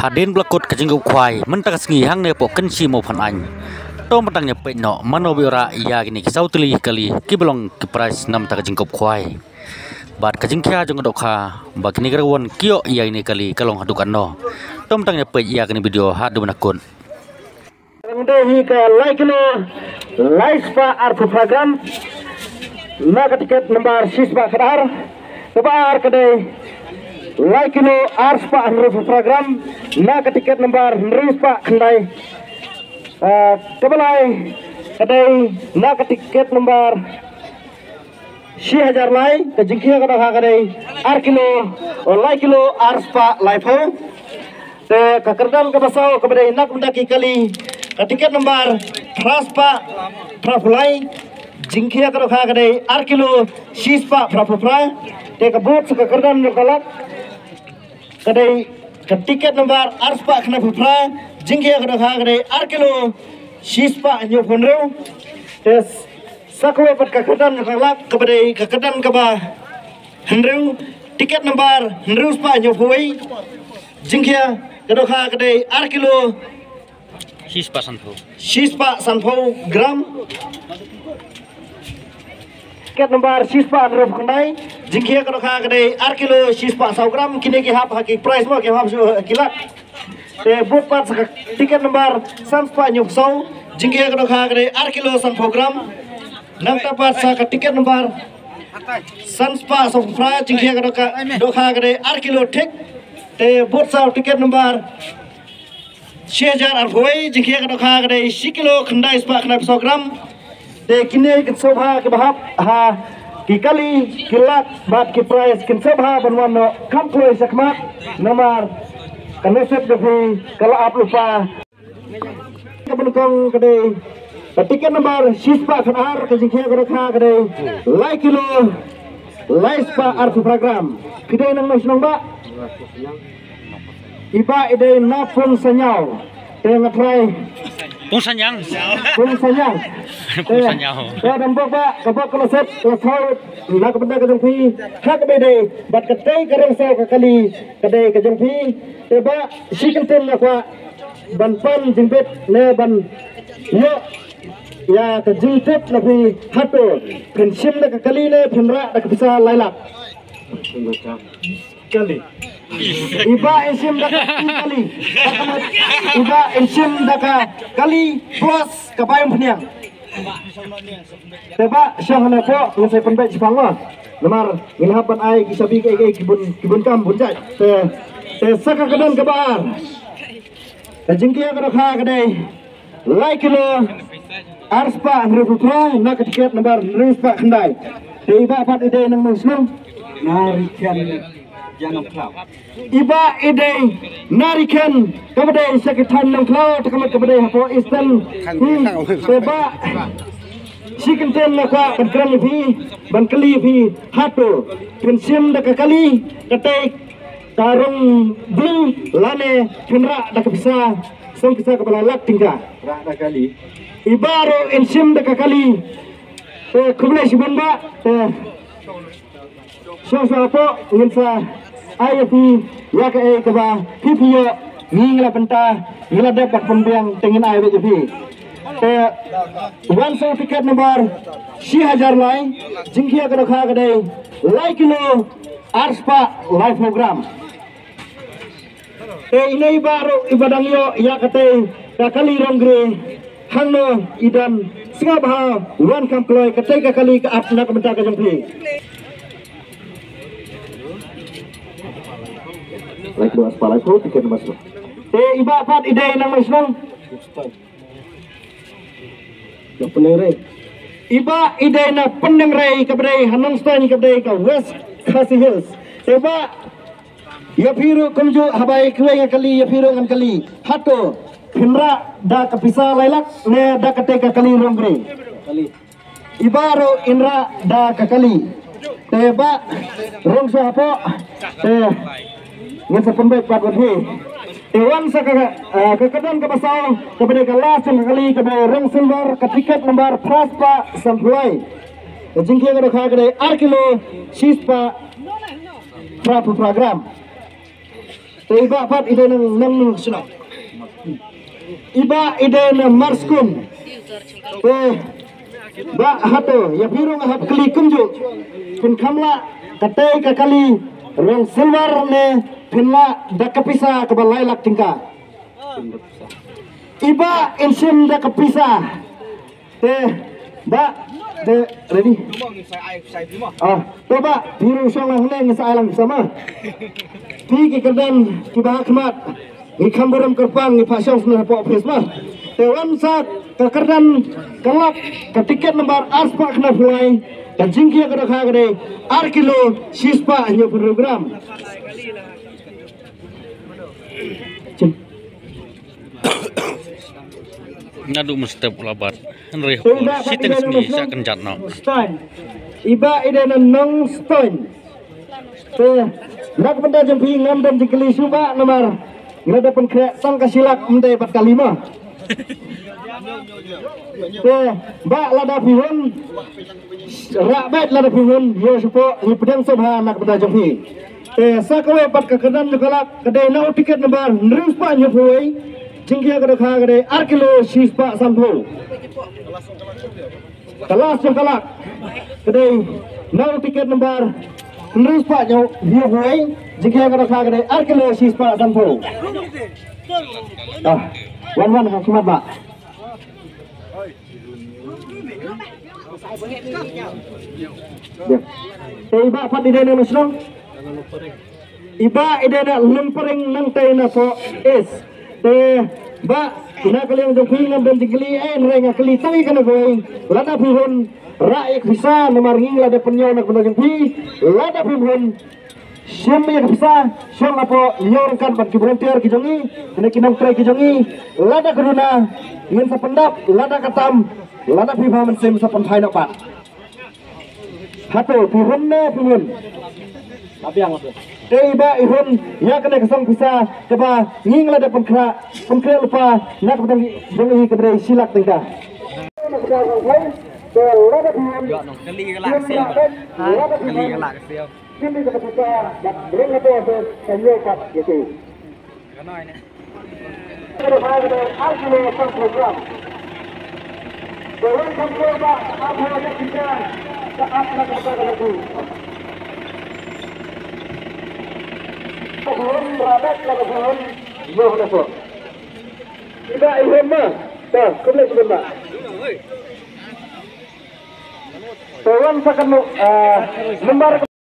Hadin belakut kejenggup kuai mentang sengi hang ne pok kenci mau pan an. To mentangnya pe no mano biora iya gini kisau tuli kali kibelong ke price nam tak kejenggup kuai. Bat kejengkia jong dokha bak ni gerwon kio iya ini kali kalong hadukan no. To mentangnya pe iya gini video hadu menakun. Hi ke like lo live pa artu program na tiket nomor siswa kedar kebar kedai like lo ars pa artu program na tiket nomor ris pa kendai kebalai kedai na tiket nomor 6000 lai kejengkia kada kedai ar kilo like lo ars pa live ho te kakerdan kabasau kepada nak mendaki kali tiket nomor Praspa Prafulai Jingkia karo kha kadai arkilo Shispa Prafupra te kabut sakakardan lokalak kadai tiket nomor Arspa Knapupra Jingkia karo kha kadai arkilo Shispa Nyopunreu te sakwe pat kakardan lokalak kabadai kakardan kaba Henreu tiket nomor Henreuspa Nyopui Jingkia karo kha kadai arkilo Shispa Sanpo gram tiket nomor Shispa Androf Kandai Jingkia karo kha kadai arkilo Shispa 100 gram kini ki hap haki price mo ki hap kilak te but pat tiket nomor Sanspa Nyuksau Jingkia karo kha kadai arkilo Sanpo gram nam tapat sa tiket nomor Sanspa Sofra Jingkia karo kha kadai arkilo tik te but sa tiket nomor 6000 arhoi jingkia kado kha kadai 1 kilo khandai spa khnai 100 gram te kini kin sobha ke bahap ha ki kali kilak bat ki price kin sobha banwan no kamploi sakma namar kaneset de kala ap lupa kabunkong kadai tiket nomor sispa khanar ke jingkia kado kha kadai lai kilo lai spa artu program kidai nang mas nang ba iba ide na pun sanyau tengah try Pung sanyang ya dan bawa kabak kalau set kalau nak benda ke jengpi hak bede bat ketai kereng sa kali kedai ke jengpi teba sikenten nakwa ban pan jingbet ne ban yo ya ke jingtet nabi hato pensim nak kali ne penra nak bisa lailap kali iba ensim daka kali iba ensim daka kali plus kabayang peniang teba syang na po ngan saya penbaik sipangwa lemar ngilhapan ai kisabi ke kibun kam bunjai te saka kadan kabar kajingkia kada kha kadai lai kilo arspa ngreputra nak tiket nomor ruspa khandai te iba pat ide nang muslim narikan iba ide narikan kabadai sakitan nang klau takamat kabadai hapo istan seba sikenten nakwa bankran phi bankali phi hato pensim dak kali katai tarung bil lane pinra dak bisa som bisa kabala lak tingka rak dak kali ibaro ensim dak kali kubulai sibanda so po nginsa IFP ya ke keba PPO ngingla penta ngila dapat pembiang tengin IFP one so tiket nomor 6000 lai jingkia kado kha kadai lai kilo arspa live program ini baru ibadang yo ya kate kakali rongre hangno idan singabha wan kamploi kate kakali ka apna kamenta ka jengpi like dua aspal itu tiket masuk. Iba pat ide nang masnong. Ya penere. Iba ide na pendeng rei kabdai hanong stan kabdai ka West Khasi Hills. Iba ya piru kumju habai kwe kali ya piru ngan kali. Hato pinra da kapisa lailak ne da kate ka kali rongre. Kali. Ibaro inra da ka kali. Teba rongso hapo. Ngan sa pembaik pat wadhi Iwan sa kekadan kabasau kepada kelas yang kali kepada reng silver ke tiket nomor Praspa Sampulai jingkia kada kha kada arkilo Shispa Prapu program Iba pat ide nang sunok. Iba ide na marskun. Ba hato ya biru ngahap kali kumju. Pun kamla katai kakali rong silver ne pinla dakapisa kebalai lak tingka. Iba insim dakapisa. Ba de ready. Coba biru song lang sa alang sama. Pi kedan kiba khmat. Ngikam beram kerpang ngipasang sudah po prisma. Tewan sa kekerdan kelak ketiket nomor aspa kena fulai dan jingkia kada kagade arkilo sispa hanya program. Ngadu mustep labat. Henry siteng sini saken jatno. Iba ide nang stone. Nak benda jempi ngam dan jikeli suba nomor ngada pun krek sang kasilak mende 4 kali 5. Ba lada pihun rabat lada pihun yo sepo ni pedang sabha nak benda jempi. Sakawe 4 kekedan jukalak kedai nau tiket nomor nerus pa nyopoi jingkia kada khagade arkilo sispa sampo. Kelas jukalak kedai nau tiket nomor nerus pa nyopoi jingkia kada khagade arkilo sispa sampo. Wan hakimat Pak. Iba pat ide na musnong. Iba ide na lempering nang tay na po is. Ba kinakali ang jungkuing ng bentigli ay nga kali tawi ka na boy. Lada pihon raik bisa namarnging lada penyo na kunajungpi. Lada pihon siyam yang bisa siyam apo nyorong kan pat volunteer kijongi kena kinang try kijongi lada keduna ngin sa pendap lada katam lada pipa mensem sa pantai nak pat hato pihun na pihun apiang iba ihun ya kena kesang bisa coba nging lada penkra lupa nak pedang jongi kepada silak tingkah lada pihun kali galak siap Kini ketika bring itu ada penyekat gitu. Kenapa ini? Ada ada alkitab program. Dalam program apa yang kita saat nak berada lagi. Sebelum rabat lagi sebelum jauh nasib. Tidak ihma. Dah, kembali sebentar. Tuan sakan lembar